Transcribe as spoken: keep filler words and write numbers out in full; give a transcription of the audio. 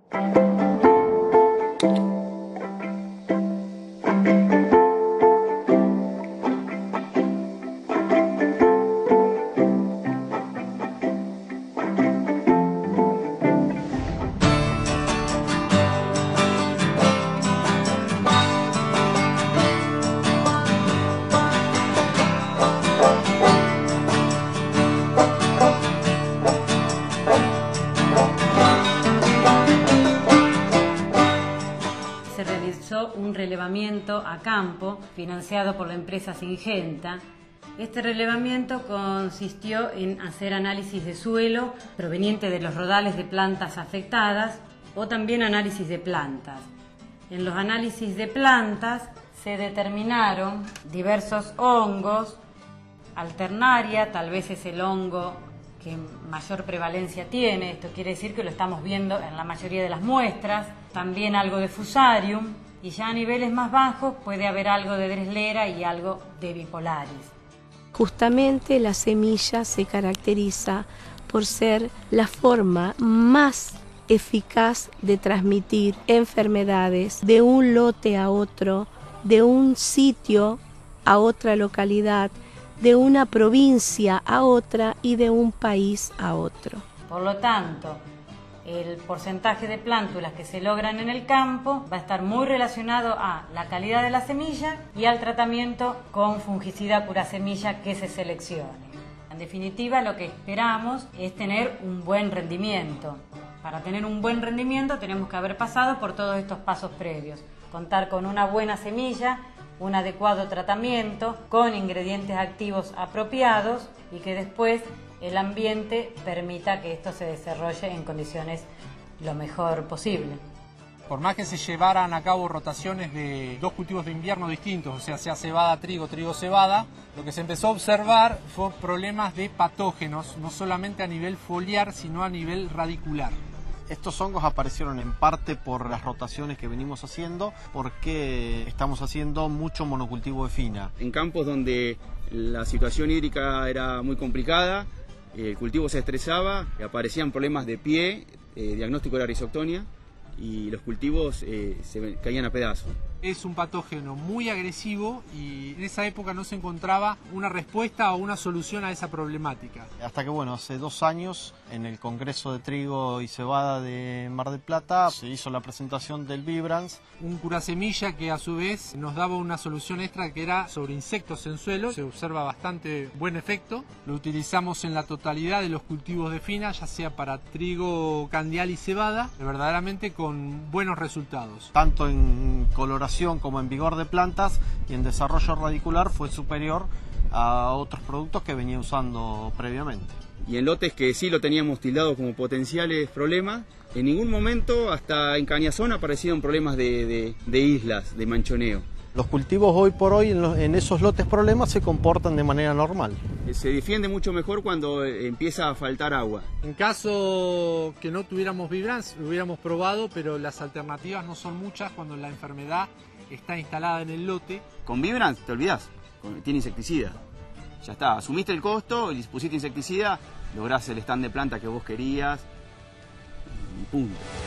Un relevamiento a campo financiado por la empresa Syngenta. Este relevamiento consistió en hacer análisis de suelo proveniente de los rodales de plantas afectadas o también análisis de plantas. En los análisis de plantas se determinaron diversos hongos. Alternaria, tal vez es el hongo que mayor prevalencia tiene, esto quiere decir que lo estamos viendo en la mayoría de las muestras. También algo de Fusarium. Y ya a niveles más bajos puede haber algo de Dreslera y algo de Bipolaris. Justamente la semilla se caracteriza por ser la forma más eficaz de transmitir enfermedades de un lote a otro, de un sitio a otra localidad, de una provincia a otra y de un país a otro. Por lo tanto, el porcentaje de plántulas que se logran en el campo va a estar muy relacionado a la calidad de la semilla y al tratamiento con fungicida curasemilla que se seleccione. En definitiva, lo que esperamos es tener un buen rendimiento. Para tener un buen rendimiento tenemos que haber pasado por todos estos pasos previos. Contar con una buena semilla, un adecuado tratamiento, con ingredientes activos apropiados y que después el ambiente permita que esto se desarrolle en condiciones lo mejor posible. Por más que se llevaran a cabo rotaciones de dos cultivos de invierno distintos, o sea, sea cebada, trigo, trigo, cebada, lo que se empezó a observar fue problemas de patógenos, no solamente a nivel foliar, sino a nivel radicular. Estos hongos aparecieron en parte por las rotaciones que venimos haciendo, porque estamos haciendo mucho monocultivo de fina. En campos donde la situación hídrica era muy complicada, el cultivo se estresaba, aparecían problemas de pie, eh, diagnóstico era Rhizoctonia y los cultivos eh, se caían a pedazos. Es un patógeno muy agresivo y en esa época no se encontraba una respuesta o una solución a esa problemática. Hasta que, bueno, hace dos años en el Congreso de Trigo y Cebada de Mar del Plata se hizo la presentación del Vibrance. Un curasemilla que a su vez nos daba una solución extra que era sobre insectos en suelo. Se observa bastante buen efecto. Lo utilizamos en la totalidad de los cultivos de fina, ya sea para trigo, candial y cebada, verdaderamente con buenos resultados. Tanto en coloración como en vigor de plantas y en desarrollo radicular fue superior a otros productos que venía usando previamente. Y en lotes que sí lo teníamos tildado como potenciales problemas, en ningún momento hasta en Cañazón aparecieron problemas de, de, de islas, de manchoneo. Los cultivos hoy por hoy en, los, en esos lotes problemas se comportan de manera normal. Se defiende mucho mejor cuando empieza a faltar agua. En caso que no tuviéramos Vibrance, lo hubiéramos probado, pero las alternativas no son muchas cuando la enfermedad está instalada en el lote. Con Vibrance te olvidás, tiene insecticida. Ya está, asumiste el costo, y pusiste insecticida, lográs el stand de planta que vos querías y punto.